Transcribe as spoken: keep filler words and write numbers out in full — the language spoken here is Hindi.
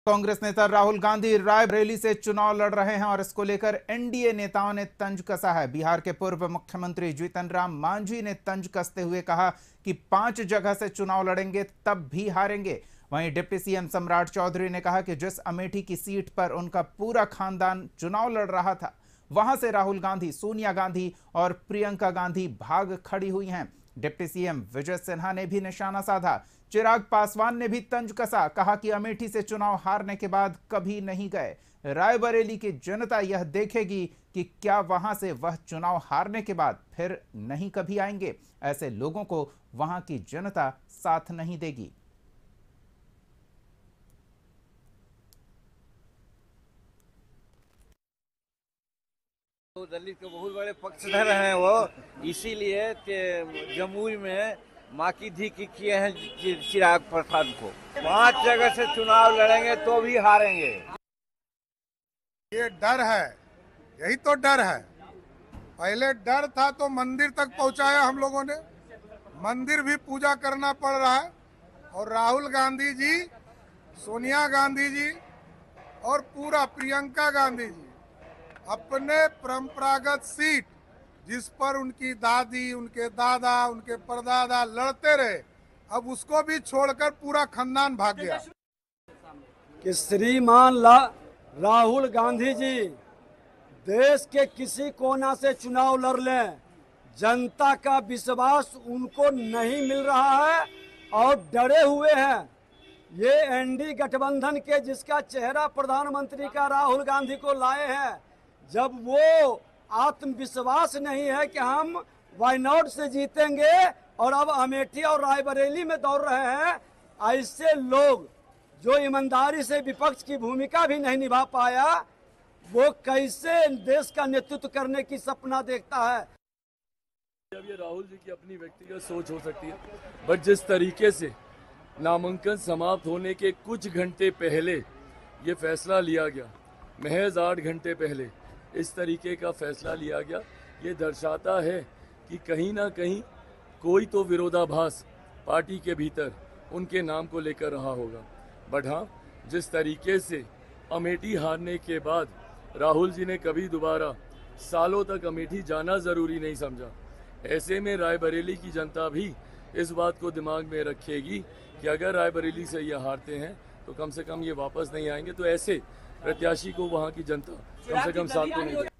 कांग्रेस नेता राहुल गांधी रायबरेली से चुनाव लड़ रहे हैं और इसको लेकर एनडीए नेताओं ने तंज कसा है। बिहार के पूर्व मुख्यमंत्री जीतन राम मांझी ने तंज कसते हुए कहा कि पांच जगह से चुनाव लड़ेंगे तब भी हारेंगे। वहीं डिप्टी सीएम सम्राट चौधरी ने कहा कि जिस अमेठी की सीट पर उनका पूरा खानदान चुनाव लड़ रहा था, वहां से राहुल गांधी, सोनिया गांधी और प्रियंका गांधी भाग खड़ी हुई हैं। डिप्टी सीएम विजय सिन्हा ने भी निशाना साधा। चिराग पासवान ने भी तंज कसा, कहा कि अमेठी से चुनाव हारने के बाद कभी नहीं गए। रायबरेली की जनता यह देखेगी कि क्या वहां से वह चुनाव हारने के बाद फिर नहीं कभी आएंगे। ऐसे लोगों को वहां की जनता साथ नहीं देगी। तो दलित के बहुत बड़े पक्षधर हैं वो, इसीलिए कि जमुई में माँ की धी की किए हैं चिराग पासवान को। पांच जगह से चुनाव लड़ेंगे तो भी हारेंगे। ये डर है, यही तो डर है। पहले डर था तो मंदिर तक पहुंचाया हम लोगों ने, मंदिर भी पूजा करना पड़ रहा है। और राहुल गांधी जी, सोनिया गांधी जी और पूरा प्रियंका गांधी जी अपने परंपरागत सीट, जिस पर उनकी दादी, उनके दादा, उनके परदादा लड़ते रहे, अब उसको भी छोड़कर पूरा खानदान भाग गया। कि श्रीमान राहुल गांधी जी देश के किसी कोना से चुनाव लड़ लें, जनता का विश्वास उनको नहीं मिल रहा है और डरे हुए हैं। ये एनडी गठबंधन के जिसका चेहरा प्रधानमंत्री का राहुल गांधी को लाए हैं, जब वो आत्मविश्वास नहीं है कि हम वायनाड से जीतेंगे और अब अमेठी और रायबरेली में दौड़ रहे हैं, ऐसे लोग जो ईमानदारी से विपक्ष की भूमिका भी नहीं निभा पाया, वो कैसे देश का नेतृत्व करने की सपना देखता है। अब ये राहुल जी की अपनी व्यक्तिगत सोच हो सकती है, बट जिस तरीके से नामांकन समाप्त होने के कुछ घंटे पहले ये फैसला लिया गया, महज आठ घंटे पहले इस तरीके का फैसला लिया गया, ये दर्शाता है कि कहीं ना कहीं कोई तो विरोधाभास पार्टी के भीतर उनके नाम को लेकर रहा होगा। बट हाँ, जिस तरीके से अमेठी हारने के बाद राहुल जी ने कभी दोबारा सालों तक अमेठी जाना ज़रूरी नहीं समझा, ऐसे में रायबरेली की जनता भी इस बात को दिमाग में रखेगी कि अगर रायबरेली से ये हारते हैं तो कम से कम ये वापस नहीं आएंगे। तो ऐसे प्रत्याशी को वहाँ की जनता कम से कम साथ तो नहीं